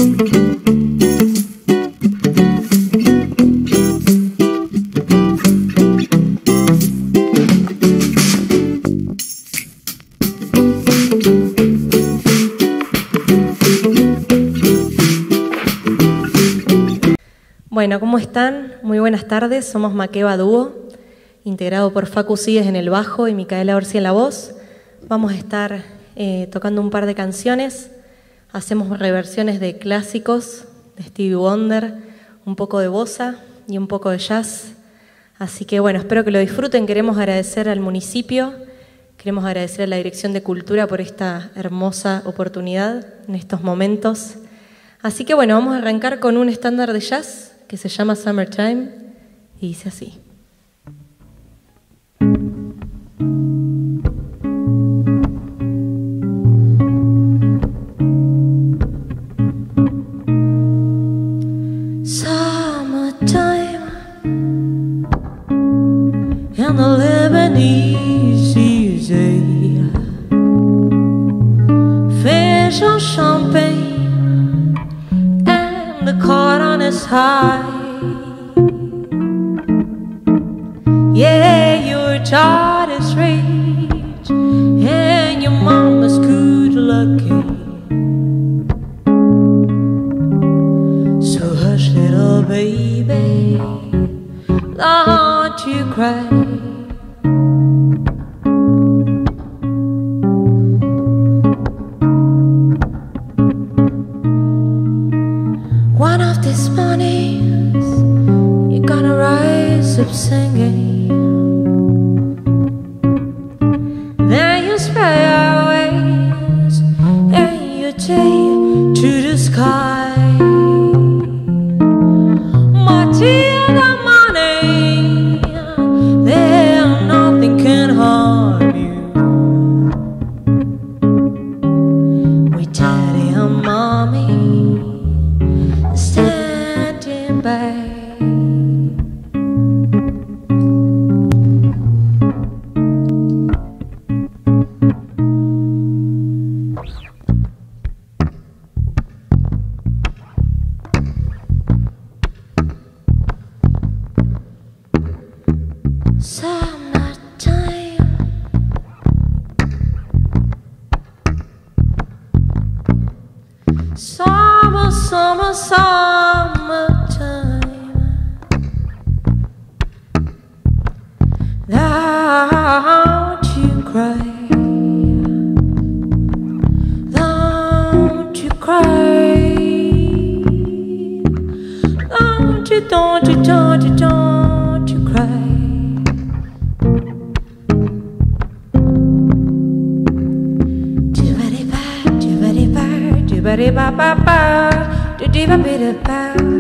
Bueno, ¿cómo están? Muy buenas tardes, somos Maqueba Dúo, integrado por Facu Síguez en el bajo y Micaela Orsi en la voz. Vamos a estar tocando un par de canciones, hacemos reversiones de clásicos, de Stevie Wonder, un poco de bossa y un poco de jazz. Así que bueno, espero que lo disfruten. Queremos agradecer al municipio, queremos agradecer a la Dirección de Cultura por esta hermosa oportunidad en estos momentos. Así que bueno, vamos a arrancar con un estándar de jazz que se llama Summertime y dice así. Summertime and the Lebanese easy, fish on champagne and the cotton is high. Yeah, your child is rich and your mama's good looking. So hush, little baby, don't you cry. One of these mornings you're gonna rise up singing. Then you spread your wings and you take to the sky. Till the morning, there nothing can harm you. With daddy and mommy standing by. Summertime, summer, summer, summertime. Don't you cry, don't you cry, don't you, don't you, don't you, don't you cry. Ba-ba-ba, do-dee-ba-be-da-ba.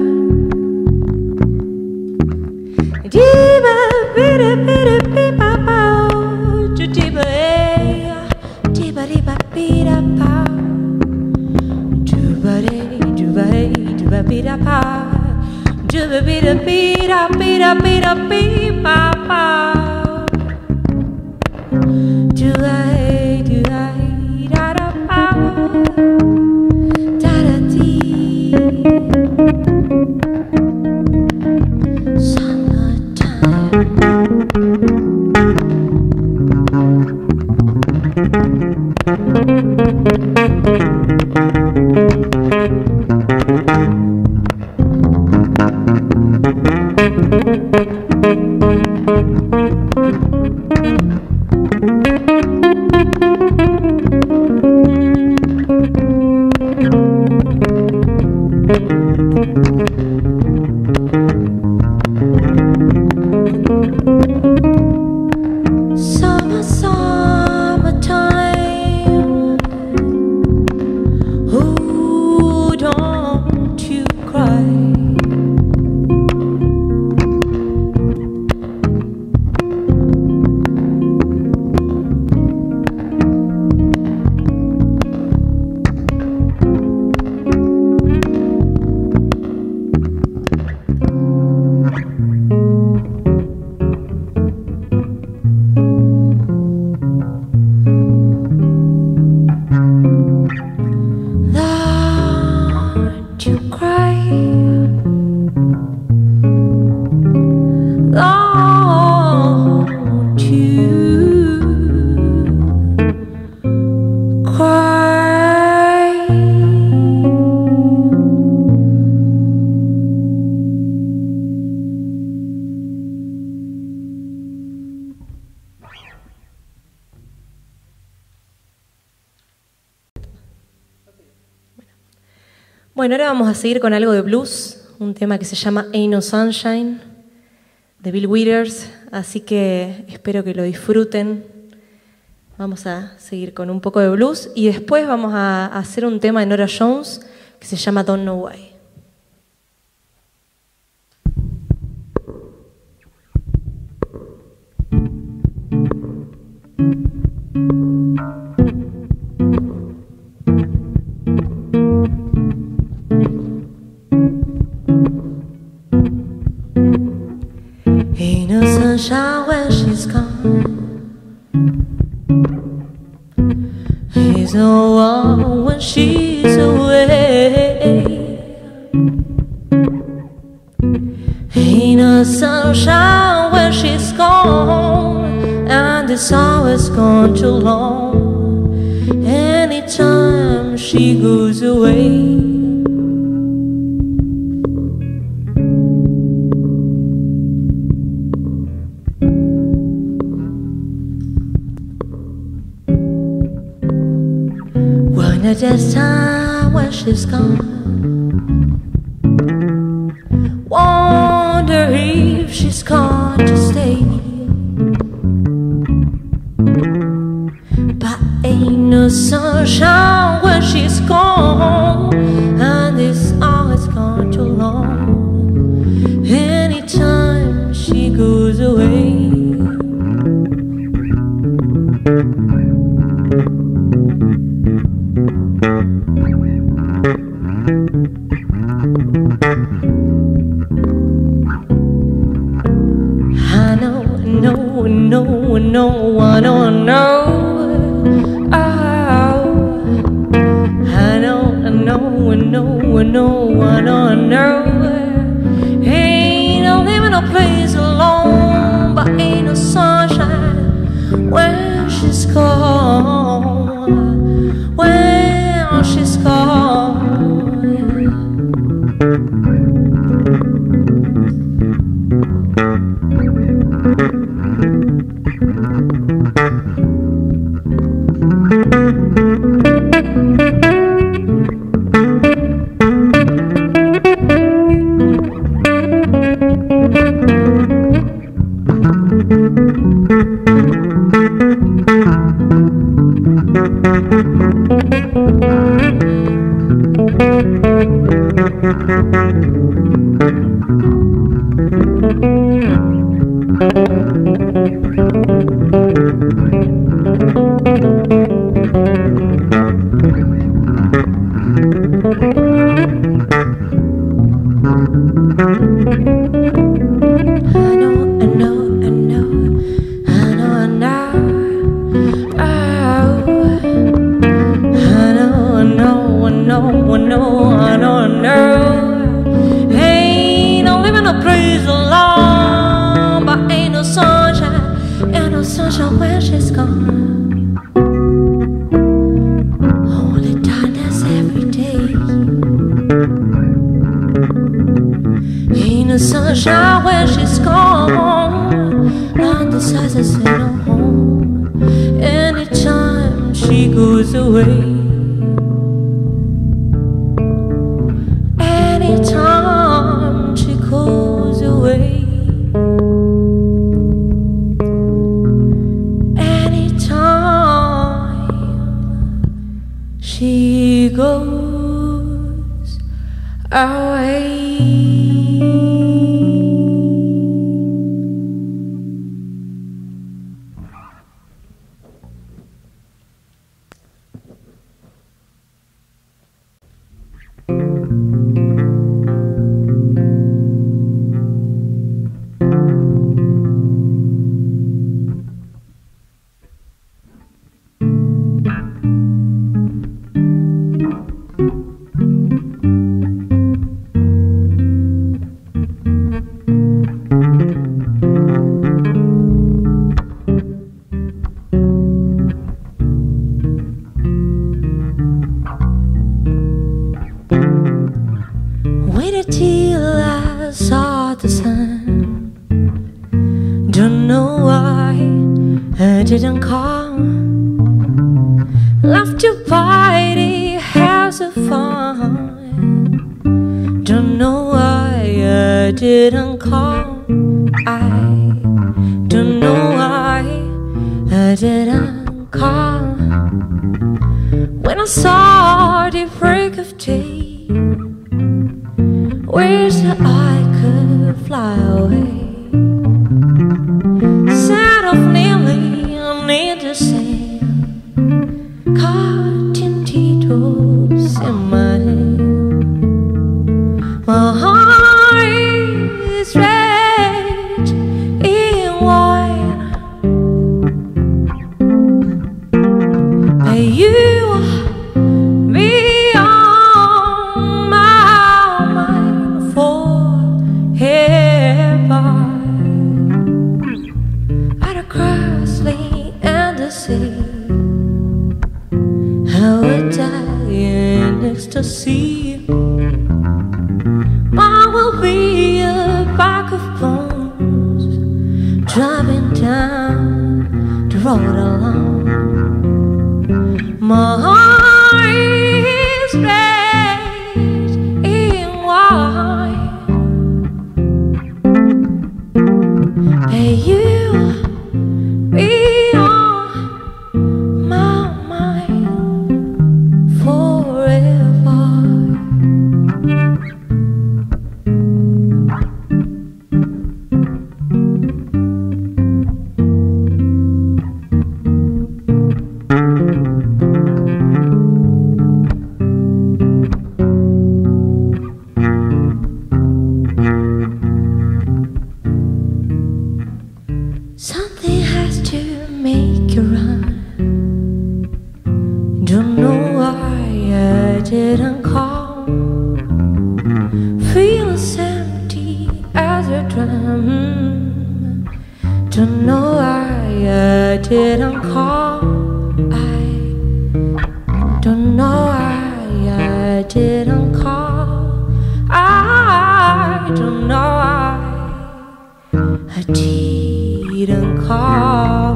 Dee-ba-be-da-be-da-be-ba-ba. Do-dee-ba-eh, dee-ba-dee-ba-be-da-ba. Do-ba-dee, do-ba-eh, do-ba-be-da-ba. Do-ba-be-da-be-da-be-da-be-da-be-ba-ba. Do-I, do-I, da-da-ba. Summertime. Bueno, ahora vamos a seguir con algo de blues, un tema que se llama Ain't No Sunshine, de Bill Withers, así que espero que lo disfruten. Vamos a seguir con un poco de blues y después vamos a hacer un tema de Norah Jones que se llama Don't Know Why. Ain't no sunshine when she's gone. Ain't no one when she's away. Ain't no sunshine when she's gone, and it's always gone too long. Anytime she goes away. At this time when she's gone, wonder if she's gone to stay. But ain't no sunshine when she's gone, and it's always gone too long. Anytime she goes away. No, I don't know. Oh, I don't know. Ain't no living no place alone, but ain't no sunshine when she's gone. When she's gone. Sunshine when she's gone, and the sighs I say no home. Anytime she goes away, anytime she goes away, anytime she goes away. Didn't come, left you by the house of fun. I didn't call. I don't know why I didn't call. When I saw the break of day, wish that I could fly away. Sad of nearly on the sand, caught in teardrops in my hand. My heart is red in wine, but you be on my mind forever. At a crossing and the sea, I would die in ecstasy. I will be a bag of bones driving down the road alone. My heart is red in wine, and you be on my mind forever. Something has to make you run. Don't know why I didn't call. Feel as empty as a drum. Don't know why I didn't call. I don't know why I didn't call. I don't know why I didn't call.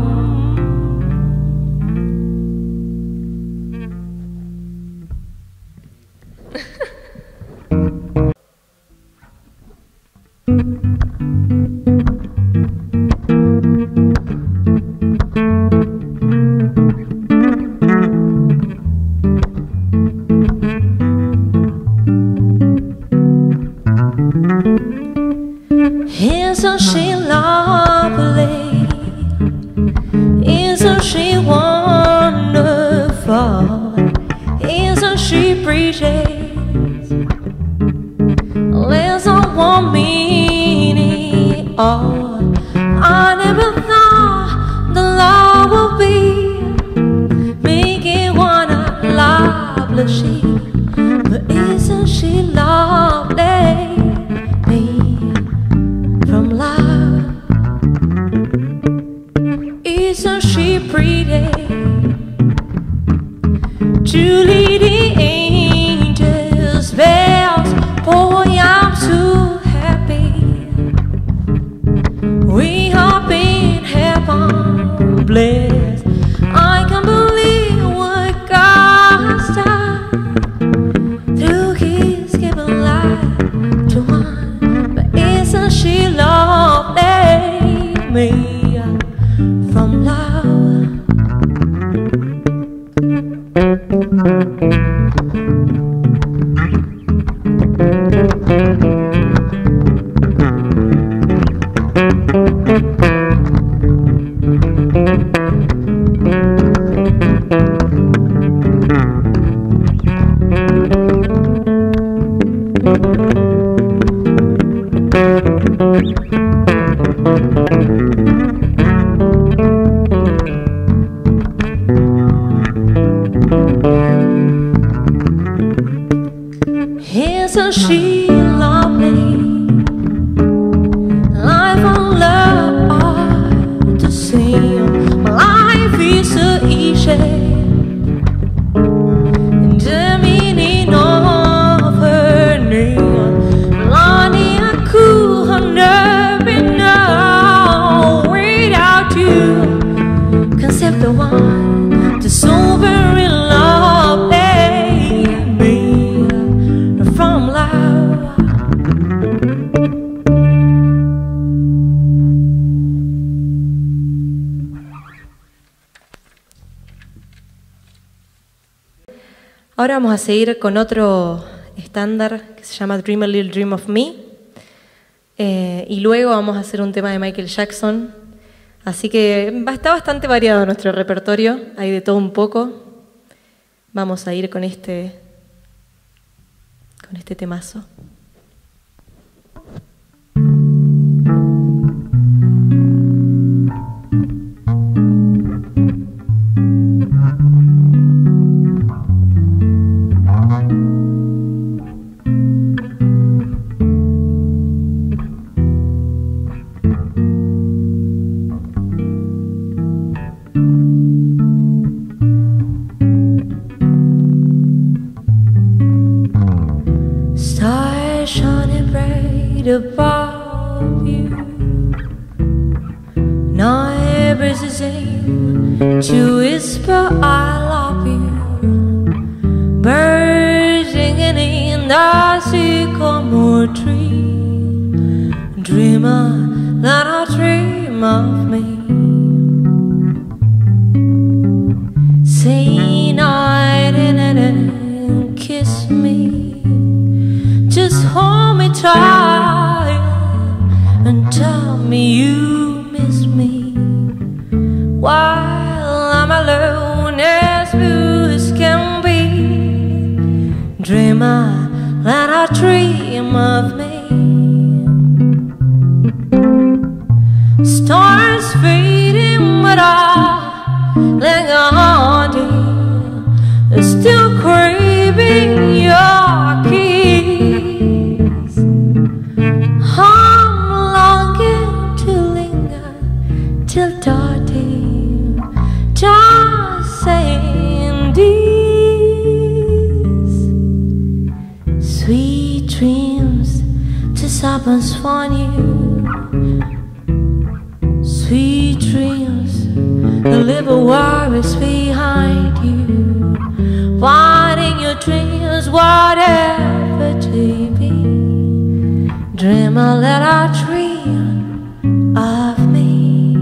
Isn't she lovely? Isn't she wonderful? Isn't she pretty? Listen, want meaning. Oh, I never thought the love would be making one lovely she. But isn't she lovely? From love, isn't she pretty? Julie the angels bells, boy I'm so happy. We have been heaven blessed. I can't believe what God's done through His given life to one. But isn't she lovely? Me from love. Isn't she lovely? Life on love ought to sing. My life is so easy. And the meaning of her name, Lonnie, I could have never known without you. Concept the one, the so very lovely. From love. Ahora vamos a seguir con otro estándar que se llama Dream a Little Dream of Me. Y luego vamos a hacer un tema de Michael Jackson. Así que está bastante variado nuestro repertorio, hay de todo un poco. Vamos a ir con este temazo. Above you, neighbors the same to whisper I love you. Birds singing in the sycamore tree, dreamer that I dream of me. Say night and kiss me, just hold me tight and tell me you miss me while I'm alone as blue as can be. Dreamer that I dream of me. Stars fading but I linger on dear, still craving your kiss. I'm longing to linger till darting, just saying these sweet dreams to someone's for you. Sweet dreams, the little worries behind you. Finding your dreams, whatever they be. Dreamer, let I dream of me.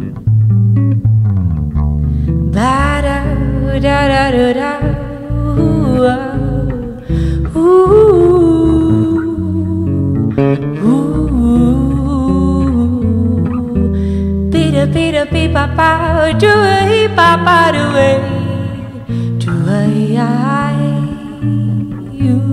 Ba-da, da-da-da-da, ooh, ooh, ooh. Beat-a-beat-a-beat-ba-ba, do-a-hee-ba-ba-do-a, do-a-I-you.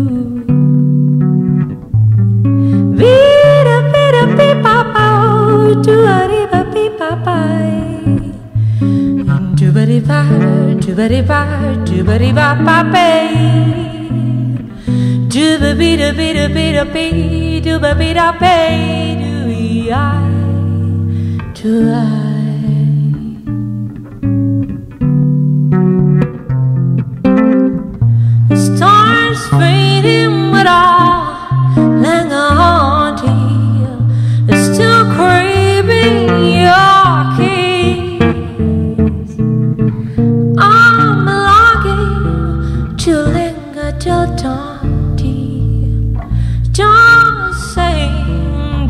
Stars fading but I linger on to you, still craving your kiss. I'm longing to linger till dawn, dear, just saying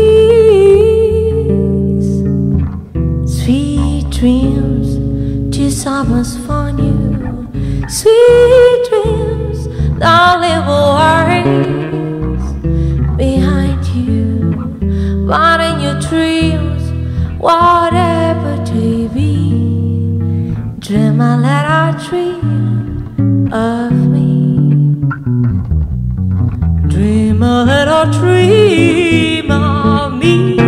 these sweet dreams to someone's for you. Sweet dreams, the little worries behind you. But in your dreams, whatever they be, dreamer, let I dream of me. Dreamer, let I dream of me.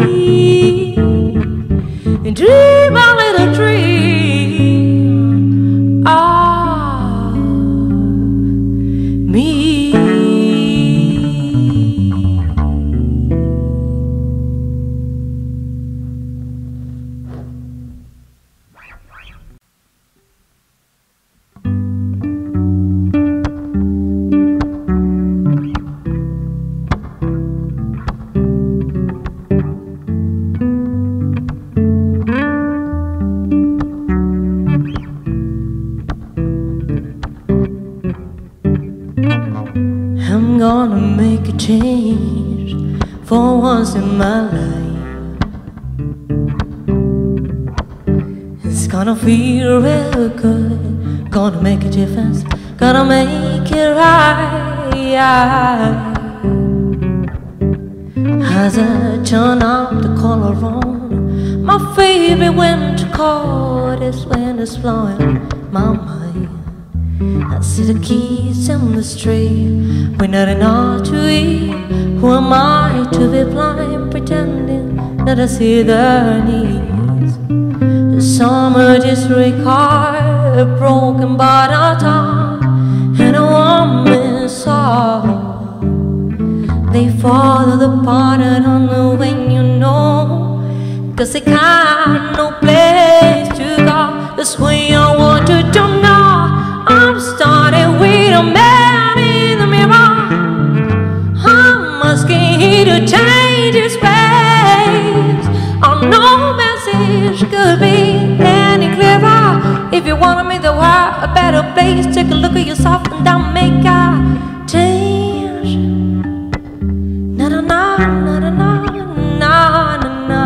Dream a little dream of me. I'm gonna make a change for once in my life. It's gonna feel real good, gonna make a difference gotta make it right. As I turn up the collar on my favorite winter coat, is when it's blowing my mind. I see the kids in the street with nothing else to eat. Who am I to be blind, pretending that I see their needs? The summer disregard, a broken bottle top, and a woman's soul. They follow the pattern on the way, you know, 'cause they got no place to go. That's why I wanted to know. I'm starting with a man in the mirror. I'm asking him to change his ways. Oh, no message could be any clearer. If you wanna make the world a better place, take a look at yourself and don't make a change. Na na na na na na na na.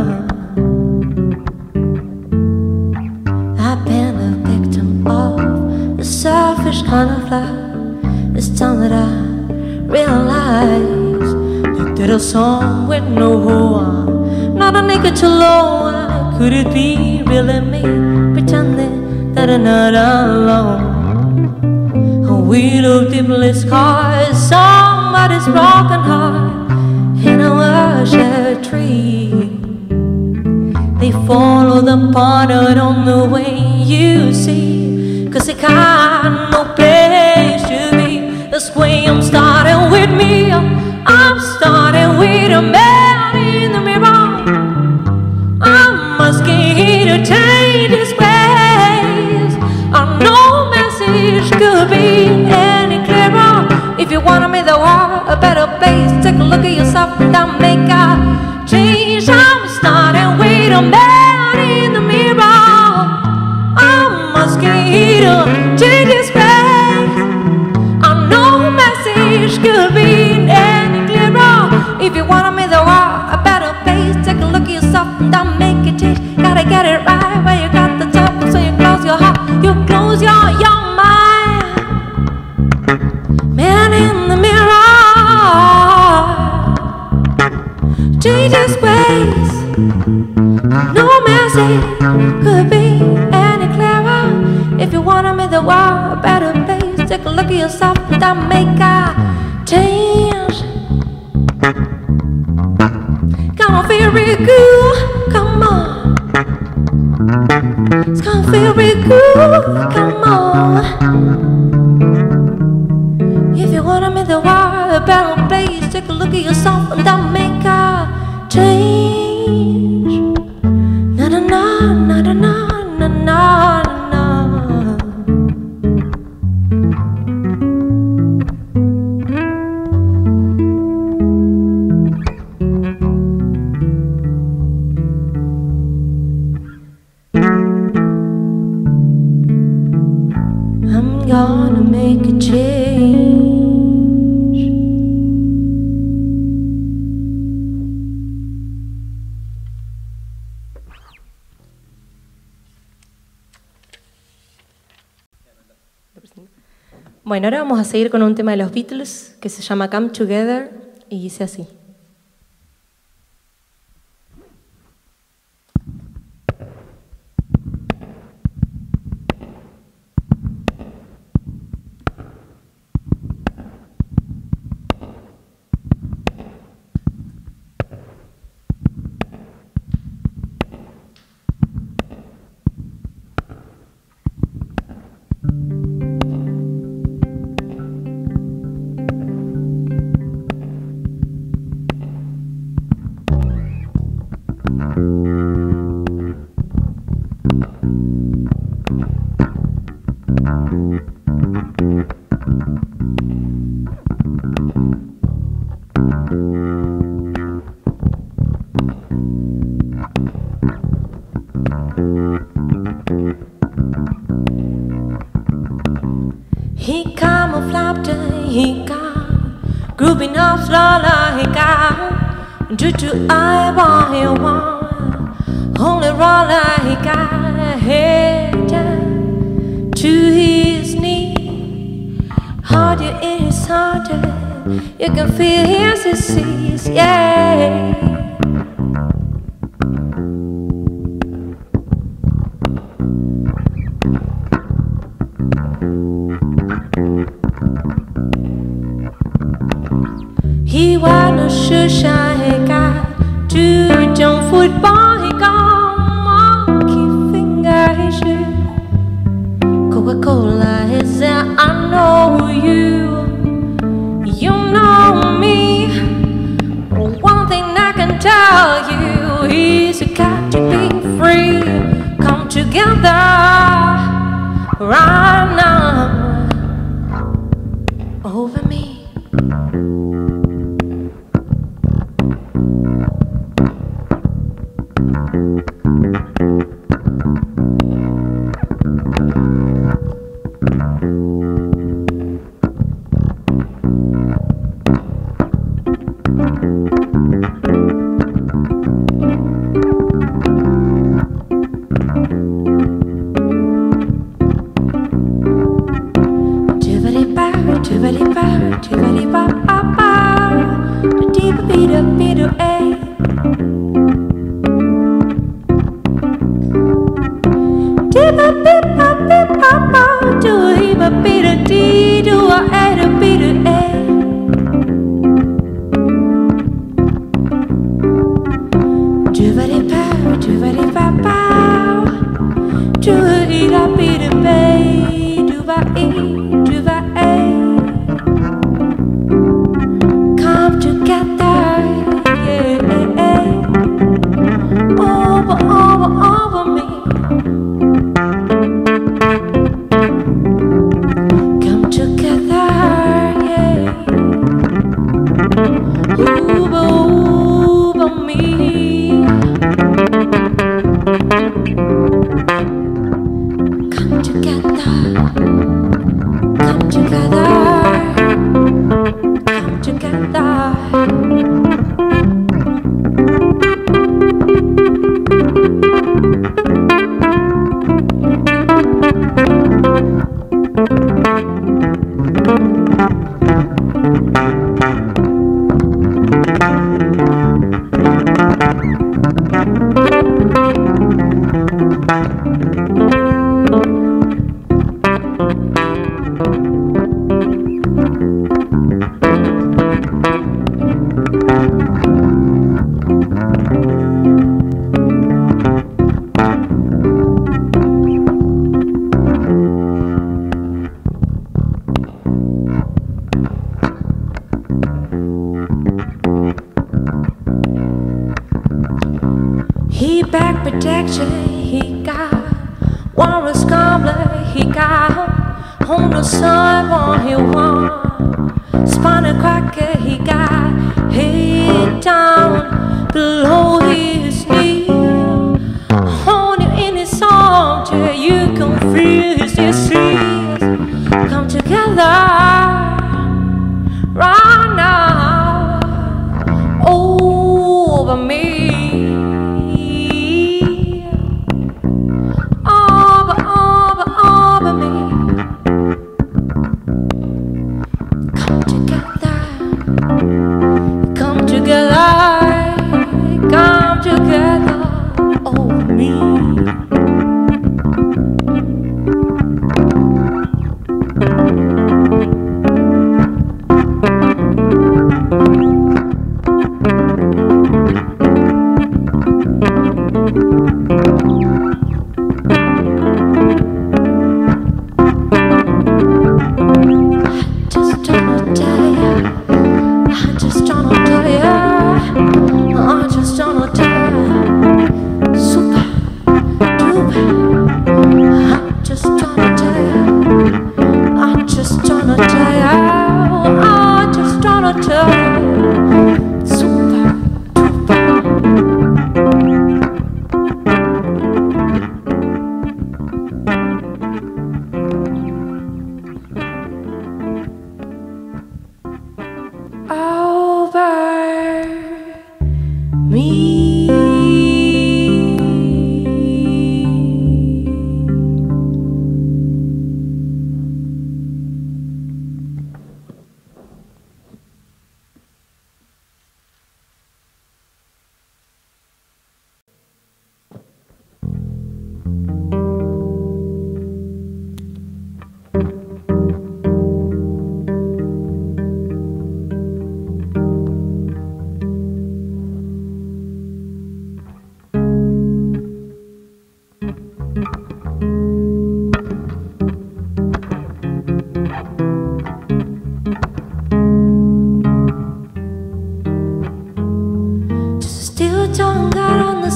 I've been a victim of a selfish kind of love. It's time that I realize that did a song with no one, not a nigga too low. Could it be really me pretending that I'm not alone? A widow deeply scarred, somebody's broken heart in a worship tree. They follow the pattern on the way, you see, 'cause they got no place to be. That's why I'm starting with me. I'm starting with a man in the mirror. I'm asking him to change his ways. No message could be any clearer. If you wanna make the world a better place, take a look at yourself and don't make a change. I'm starting with a man in the mirror. I'm asking him to change his ways. No message could be any clearer. If you wanna make the world a better place, take a look at yourself and don't make a change. Gotta get it right where you got the top, so you close your heart, you close your mind. Man in the mirror, change his ways. No message could be any clearer. If you wanna make the world a better place, take a look at yourself and don't make a change. Come on, feel real good, come on. It's gonna feel real good, come on. If you wanna make the world a better place, take a look at yourself and don't make a change. Na na na na na na na na. I'm gonna make a change. Bueno, ahora vamos a seguir con un tema de los Beatles que se llama Come Together y dice así. He camouflaged, he come, grouping up slowly, he got, due to I he won, only roller he got, head down to his knee. hold you in his heart. You can feel his disease, yeah. He wanna shine, he got two jump football, he got monkey finger, he shoot Coca-Cola, he said, I know you, you know me. One thing I can tell you is you got to be free. Come together right now over me. He back protection, he got Warren's goblet, he got on the side on he won. Spinal cracker, he got head down below his knee. Hold you in his arms till you can feel his disease. Come together right now over me.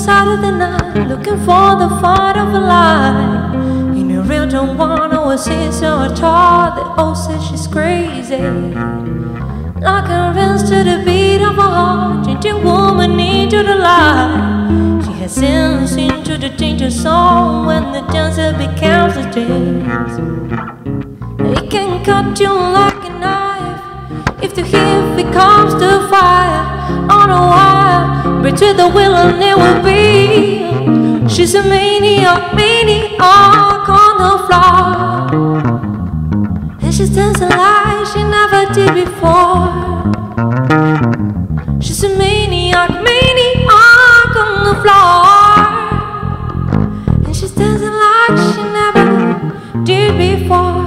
side of the night, looking for the fight of a life. In a real don't want oasis, so I thought that oh says she's crazy. Like a rinse to the beat of a heart, changing woman into the light. She has since into the danger zone when the dancer becomes a dance. It can cut you like a knife if the heat becomes the fire on a wire between the will and it will be. She's a maniac, maniac on the floor, and she's dancing like she never did before. She's a maniac, maniac on the floor, and she's dancing like she never did before.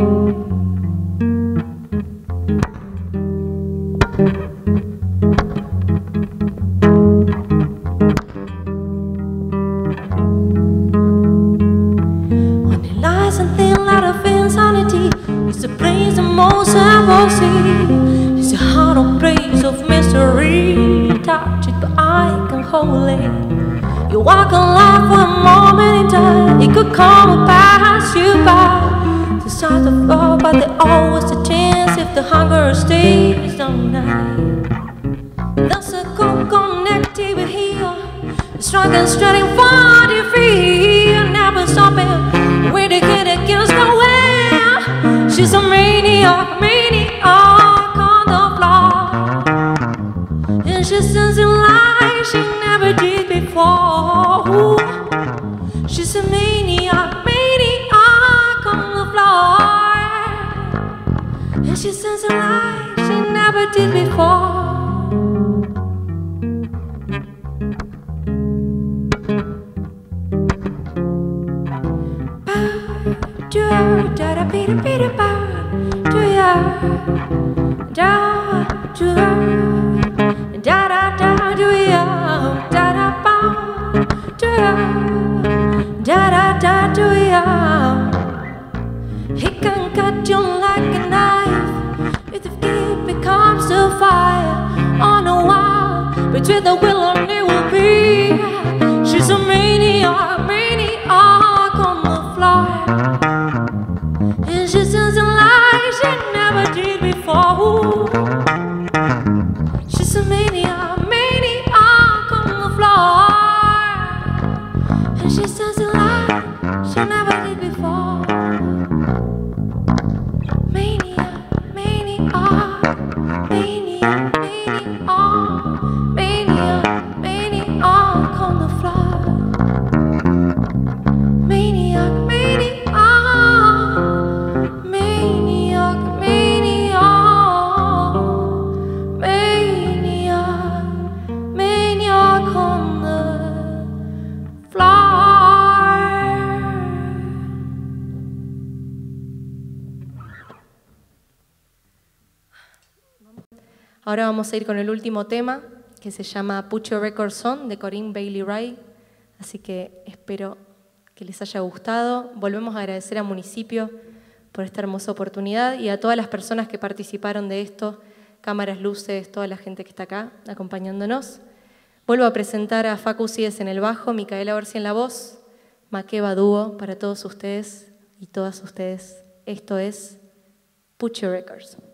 It's a place the most I will see. It's a heart of place of mystery. Touch it but I can hold it. You walk alive for a moment in time. It could come and pass you by. To start the fall, but there's always a chance if the hunger stays all night. There's a good connective here. Strong and strutting for the free. Never stopping with the kid against the wind. She's a maniac, maniac on the floor, and she's dancing like she never did before. Ooh. She's a maniac, maniac on the floor, and she's dancing like she never did before. Da da da da da da do ya da do da da da do ya da da ba do ya da da da do ya. He can cut you like a knife if the heat becomes a fire on a wire between the will and it will be. She's a maniac, maniac on the floor. She's dancing like she never did before. She's a maniac, maniac on the floor, and she's dancing like she never did before. Maniac, maniac, maniac, maniac, maniac, maniac on the floor. Maniac, maniac. Ahora vamos a ir con el último tema, que se llama Put Your Records On, de Corinne Bailey Rae. Así que espero que les haya gustado. Volvemos a agradecer a Municipio por esta hermosa oportunidad y a todas las personas que participaron de esto, cámaras, luces, toda la gente que está acá acompañándonos. Vuelvo a presentar a Facu Síez en el bajo, Micaela Orsi en la voz, Makeba Dúo para todos ustedes y todas ustedes. Esto es Put Your Records On.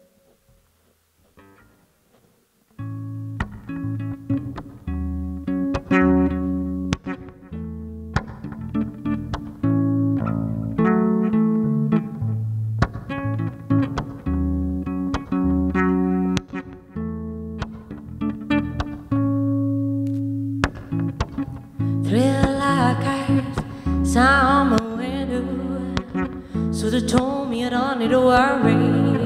Sound my window, so they told me I don't need to worry.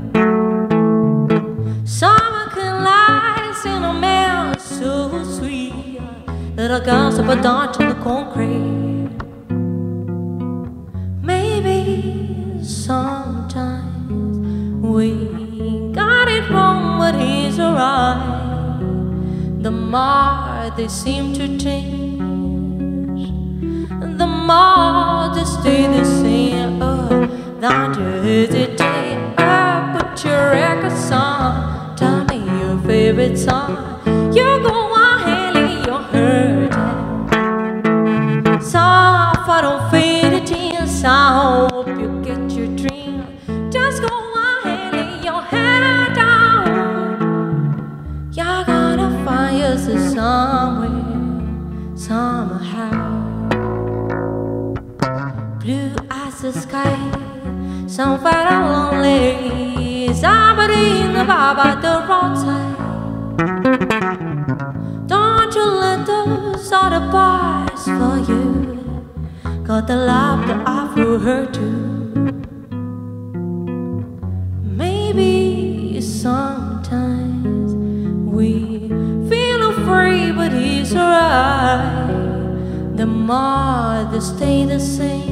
Summer can lies in a man so sweet that I gossip a dodge on the concrete. Maybe sometimes we got it wrong, but he's alright. The more they seem to change, the more they stay the same. Don't you hesitate, put your records on. Tell me your favorite song. You go on, Haley, you're hurting. places somewhere, somehow. Blue as the sky, some far and lonely, somebody in the bar by the roadside. Don't you let those other bars for you, got the love that I for her too. Maybe sometimes we feel free, but it's alright. The more they stay the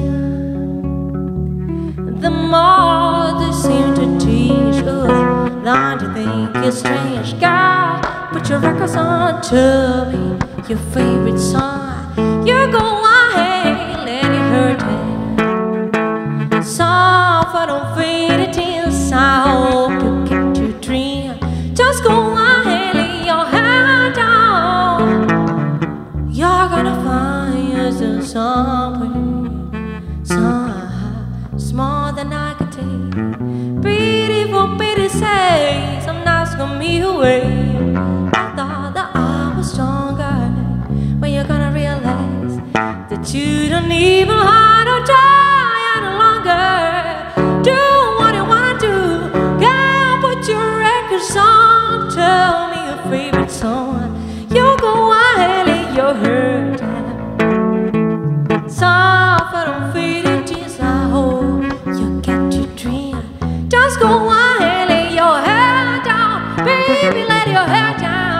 same, the more they seem to teach. Don't you think it's strange? God, put your records on, tell me your favorite song. You go ahead, let it hurt me. Soft, I don't feel it inside. To get your dream, just go ahead, lay your head down. You're gonna find yourself somewhere, somehow, it's more than I can take. Pity for pity's sake, some nights got me away. I thought that I was stronger, but you're gonna realize that you don't even have to try any longer. Do what you want to, girl, put your records on. Tell me your favorite song. You go ahead, lay your head down. Soft, I don't feel it, just I hope you get your dream. Just go ahead, lay your head down, baby, let your head down.